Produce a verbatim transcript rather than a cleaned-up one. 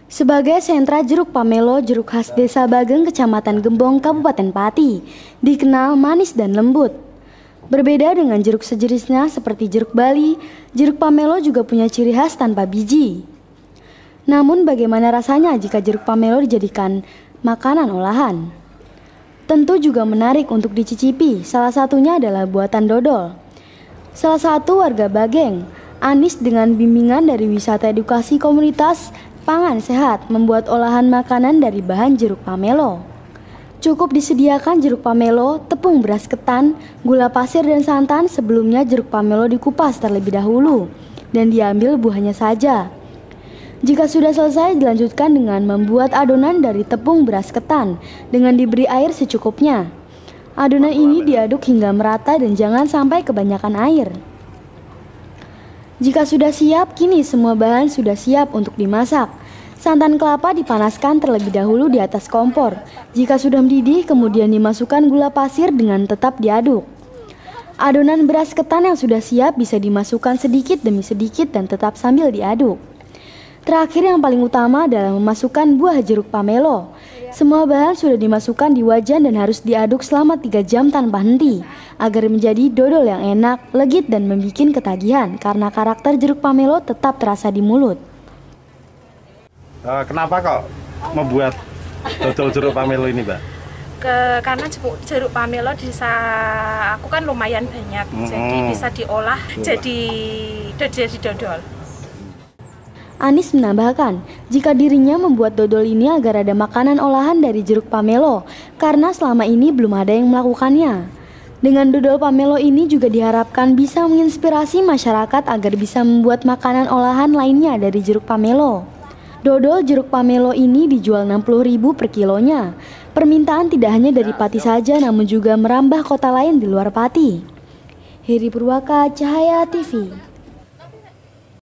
Sebagai sentra jeruk pamelo, jeruk khas Desa Bageng, Kecamatan Gembong, Kabupaten Pati, dikenal manis dan lembut. Berbeda dengan jeruk sejenisnya seperti jeruk Bali, jeruk pamelo juga punya ciri khas tanpa biji. Namun bagaimana rasanya jika jeruk pamelo dijadikan makanan olahan? Tentu juga menarik untuk dicicipi, salah satunya adalah buatan dodol. Salah satu warga Bageng, Anis dengan bimbingan dari wisata edukasi komunitas Pangan Sehat membuat olahan makanan dari bahan jeruk pamelo. Cukup disediakan jeruk pamelo, tepung beras ketan, gula pasir dan santan. Sebelumnya jeruk pamelo dikupas terlebih dahulu dan diambil buahnya saja. Jika sudah selesai dilanjutkan dengan membuat adonan dari tepung beras ketan dengan diberi air secukupnya. Adonan ini diaduk hingga merata dan jangan sampai kebanyakan air. Jika sudah siap, kini semua bahan sudah siap untuk dimasak. Santan kelapa dipanaskan terlebih dahulu di atas kompor. Jika sudah mendidih, kemudian dimasukkan gula pasir dengan tetap diaduk. Adonan beras ketan yang sudah siap bisa dimasukkan sedikit demi sedikit dan tetap sambil diaduk. Terakhir yang paling utama adalah memasukkan buah jeruk pamelo. Semua bahan sudah dimasukkan di wajan dan harus diaduk selama tiga jam tanpa henti agar menjadi dodol yang enak, legit dan membuat ketagihan karena karakter jeruk pamelo tetap terasa di mulut. Uh, kenapa kok membuat dodol jeruk pamelo ini, Mbak? Ke, karena jeruk pamelo di desa aku kan lumayan banyak, mm-hmm. jadi bisa diolah Betul. jadi jadi dodol. Anis menambahkan, jika dirinya membuat dodol ini agar ada makanan olahan dari jeruk pamelo, karena selama ini belum ada yang melakukannya. Dengan dodol pamelo ini juga diharapkan bisa menginspirasi masyarakat agar bisa membuat makanan olahan lainnya dari jeruk pamelo. Dodol jeruk pamelo ini dijual enam puluh ribu per kilonya. Permintaan tidak hanya dari Pati saja, namun juga merambah kota lain di luar Pati. Heri Purwaka, Cahaya T V.